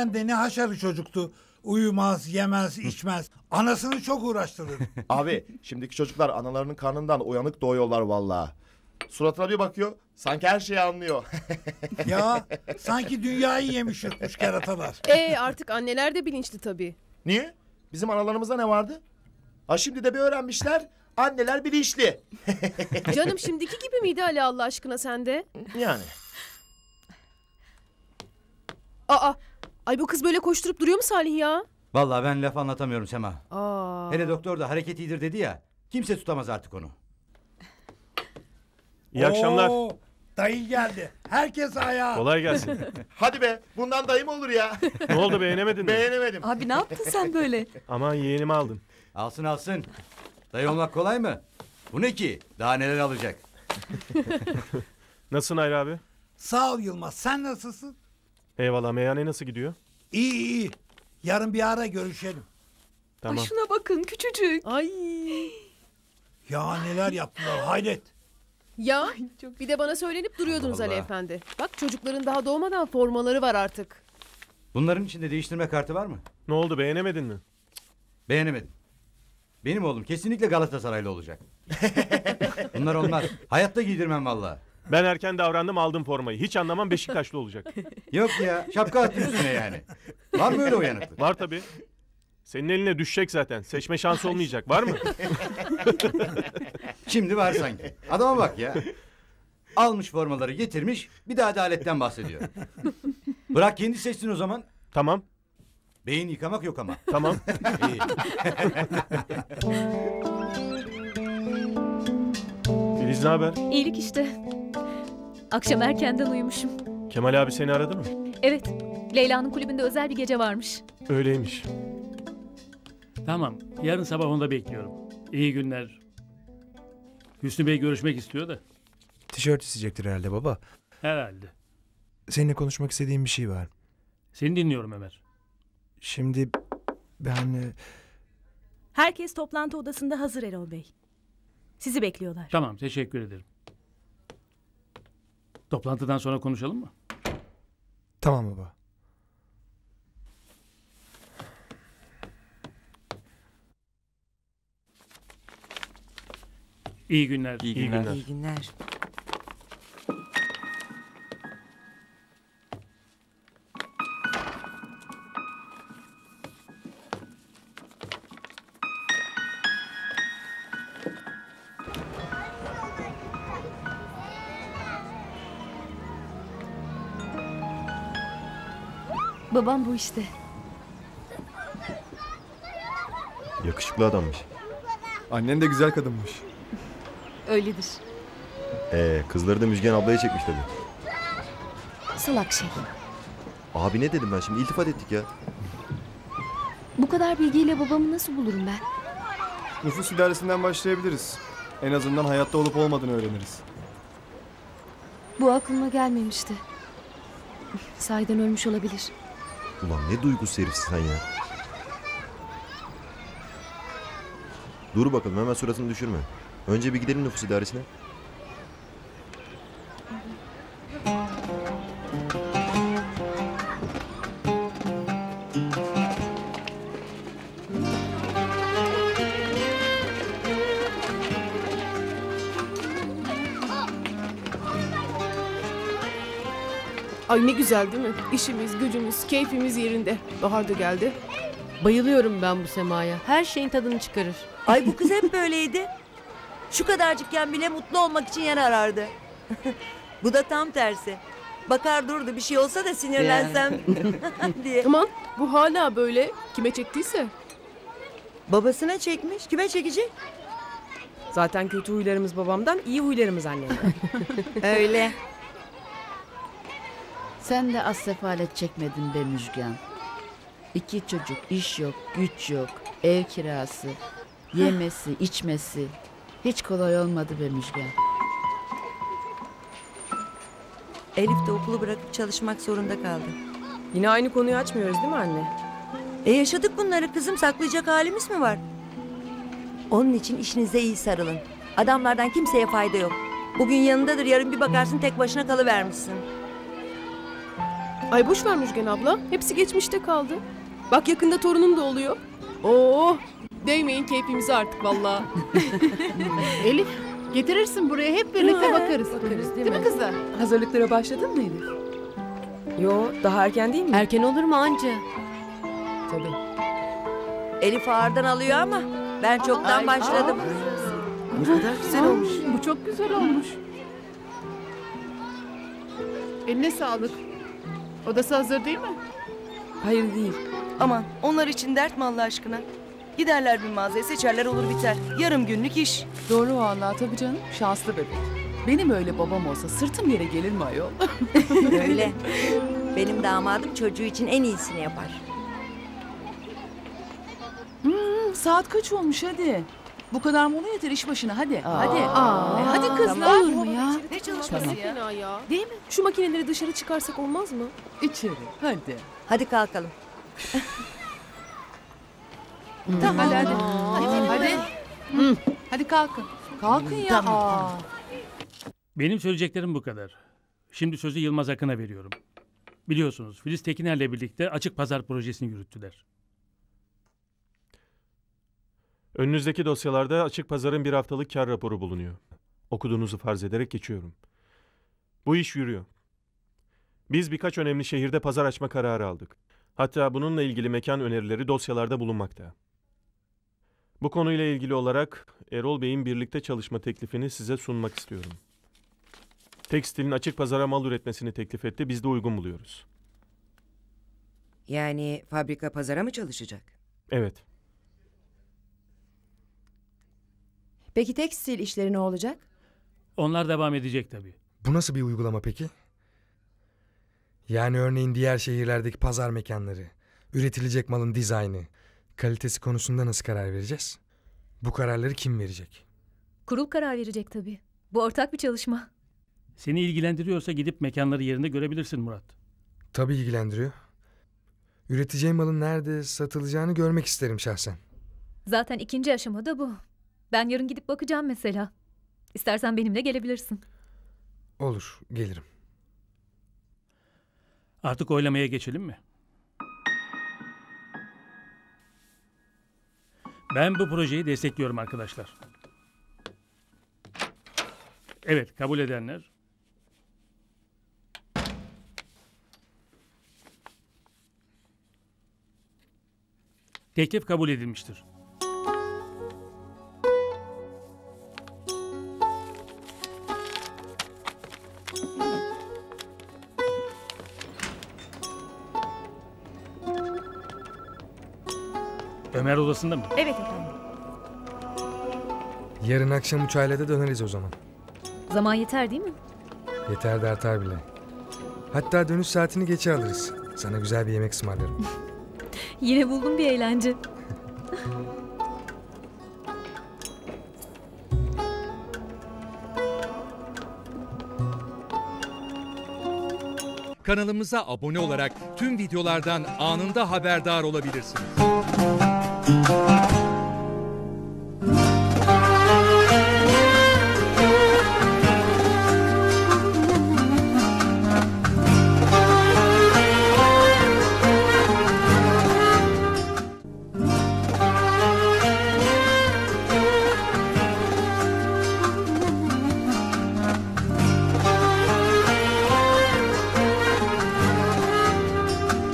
de ne haşarı çocuktu. Uyumaz, yemez, içmez. Anasını çok uğraştırır. Abi şimdiki çocuklar analarının karnından uyanık doğuyorlar vallahi. Suratına bir bakıyor sanki her şeyi anlıyor. Ya sanki dünyayı yemiş yutmuş keratalar. Artık anneler de bilinçli tabii. Niye? Bizim analarımızda ne vardı? Ha şimdi de bir öğrenmişler. Anneler bilinçli. Canım şimdiki gibi miydi Ali Allah aşkına sende? Yani. Ay bu kız böyle koşturup duruyor mu Salih ya? Vallahi ben laf anlatamıyorum Sema. Aa. Hele doktor da hareket iyidir dedi ya. Kimse tutamaz artık onu. İyi akşamlar. Oo, dayı geldi. Herkes ayağa. Kolay gelsin. Hadi be bundan dayı mı olur ya? Ne oldu, beğenemedin mi? Beğenemedim. Abi ne yaptın sen böyle? Aman yeğenimi aldın. Alsın alsın. Dayı olmak kolay mı? Bu ne ki? Daha neler alacak? Nasılsın Hayri abi? Sağ ol Yılmaz. Sen nasılsın? Eyvallah, meyhane nasıl gidiyor? İyi iyi. Yarın bir ara görüşelim. Tamam. Ay şuna bakın küçücük. Ay. Ya neler yaptılar hayret. Ya bir de bana söylenip duruyordunuz Allah Ali Allah. Efendi. Bak çocukların daha doğmadan formaları var artık. Bunların içinde değiştirme kartı var mı? Ne oldu, beğenemedin mi? Beğenemedim. Benim oğlum kesinlikle Galatasaraylı olacak. Bunlar olmaz. Hayatta giydirmem vallahi. Ben erken davrandım, aldım formayı. Hiç anlamam, Beşiktaşlı olacak. Yok ya, şapka attın üstüne yani. Var mı öyle uyanıklık? Var tabii. Senin eline düşecek zaten. Seçme şansı olmayacak. Var mı? Şimdi var sanki. Adama bak ya. Almış formaları getirmiş, bir de adaletten bahsediyor. Bırak kendi seçsin o zaman. Tamam. Beyin yıkamak yok ama. Tamam. İyi. Filiz ne haber? İyilik işte. Akşam erkenden uyumuşum. Kemal abi seni aradı mı? Evet, Leyla'nın kulübünde özel bir gece varmış. Öyleymiş. Tamam. Yarın sabah onda bekliyorum. İyi günler. Hüsnü Bey görüşmek istiyor da. Tişört isteyecektir herhalde baba. Herhalde. Seninle konuşmak istediğim bir şey var. Seni dinliyorum Ömer. Şimdi ben... Herkes toplantı odasında hazır Erol Bey. Sizi bekliyorlar. Tamam, teşekkür ederim. Toplantıdan sonra konuşalım mı? Tamam baba. İyi günler. İyi günler. İyi günler. Babam bu işte. Yakışıklı adammış. Annen de güzel kadınmış. Öyledir. Kızları da Müjgan ablaya çekmiş tabii. Salak şey. Abi ne dedim ben şimdi? İltifat ettik ya. Bu kadar bilgiyle babamı nasıl bulurum ben? Nüfus idaresinden başlayabiliriz. En azından hayatta olup olmadığını öğreniriz. Bu aklıma gelmemişti. Sahiden ölmüş olabilir. Ulan ne duygusuz herifsin sen ya. Dur bakalım hemen suratını düşürme. Önce bir gidelim nüfus idaresine. Ay ne güzel değil mi? İşimiz, gücümüz, keyfimiz yerinde. Bahar da geldi. Bayılıyorum ben bu Sema'ya. Her şeyin tadını çıkarır. Ay bu kız hep böyleydi. Şu kadarcıkken bile mutlu olmak için yer arardı. Bu da tam tersi. Bakar durdu bir şey olsa da sinirlensem diye. Aman bu hala böyle. Kime çektiyse. Babasına çekmiş. Kime çekecek? Zaten kötü huylarımız babamdan, iyi huylarımız annemden. Öyle. Sen de az sefalet çekmedin be Müjgan. 2 çocuk, iş yok, güç yok, ev kirası, yemesi, içmesi. Hiç kolay olmadı be Müjgan. Elif de okulu bırakıp çalışmak zorunda kaldı. Yine aynı konuyu açmıyoruz değil mi anne? Yaşadık bunları kızım, saklayacak halimiz mi var? Onun için işinize iyi sarılın. Adamlardan kimseye fayda yok. Bugün yanındadır, yarın bir bakarsın tek başına kalıvermişsin. Ay boş ver Müjgan abla. Hepsi geçmişte kaldı. Bak yakında torunum da oluyor. Oo, değmeyin keyfimize artık vallahi. Elif getirirsin buraya hep birlikte bakarız. Değil mi kızlar? Hazırlıklara başladın mı Elif? Yo, daha erken değil mi? Erken olur mu anca? Tabii. Elif ağırdan alıyor ama ben çoktan başladım. Ne kadar güzel olmuş. Bu çok güzel olmuş. Eline sağlık. Odası hazır değil mi? Hayır değil. Aman onlar için dert mi Allah aşkına? Giderler bir mağazaya seçerler olur biter. Yarım günlük iş. Doğru vallahi tabii canım. Şanslı bebek. Benim öyle babam olsa sırtım yere gelir mi ayol? Öyle. Benim damadım çocuğu için en iyisini yapar. Saat kaç olmuş hadi. Bu kadar mola yeter iş başına hadi. Hadi. Hadi kızlar. tamam. Olur mu ya? Ne çalışması ya? Fena ya. Değil mi? Şu makineleri dışarı çıkarsak olmaz mı? İçeri. Hadi. Hadi kalkalım. Tamam. Hadi. Hadi kalkın. Kalkın ya. Benim söyleyeceklerim bu kadar. Şimdi sözü Yılmaz Akın'a veriyorum. Biliyorsunuz Filiz Tekiner'le birlikte açık pazar projesini yürüttüler. Önünüzdeki dosyalarda açık pazarın bir haftalık kar raporu bulunuyor. Okuduğunuzu farz ederek geçiyorum. Bu iş yürüyor. Biz birkaç önemli şehirde pazar açma kararı aldık. Hatta bununla ilgili mekan önerileri dosyalarda bulunmakta. Bu konuyla ilgili olarak Erol Bey'in birlikte çalışma teklifini size sunmak istiyorum. Tekstilin açık pazara mal üretmesini teklif etti, biz de uygun buluyoruz. Yani fabrika pazara mı çalışacak? Evet. Peki tekstil işleri ne olacak? Onlar devam edecek tabii. Bu nasıl bir uygulama peki? Yani örneğin diğer şehirlerdeki pazar mekanları, üretilecek malın dizaynı, kalitesi konusunda nasıl karar vereceğiz? Bu kararları kim verecek? Kurul karar verecek tabii. Bu ortak bir çalışma. Seni ilgilendiriyorsa gidip mekanları yerinde görebilirsin Murat. Tabii ilgilendiriyor. Üreteceğim malın nerede satılacağını görmek isterim şahsen. Zaten ikinci aşamada bu. Ben yarın gidip bakacağım mesela. İstersen benimle gelebilirsin. Olur, gelirim. Artık oylamaya geçelim mi? Ben bu projeyi destekliyorum arkadaşlar. Evet, kabul edenler. Teklif kabul edilmiştir. Ömer odasında mı? Evet efendim. Yarın akşam uçağıyla da döneriz o zaman. Zaman yeter değil mi? Yeter de artar bile. Hatta dönüş saatini geçe alırız. Sana güzel bir yemek ısmarlarım. Yine buldum bir eğlence. Kanalımıza abone olarak tüm videolardan anında haberdar olabilirsiniz.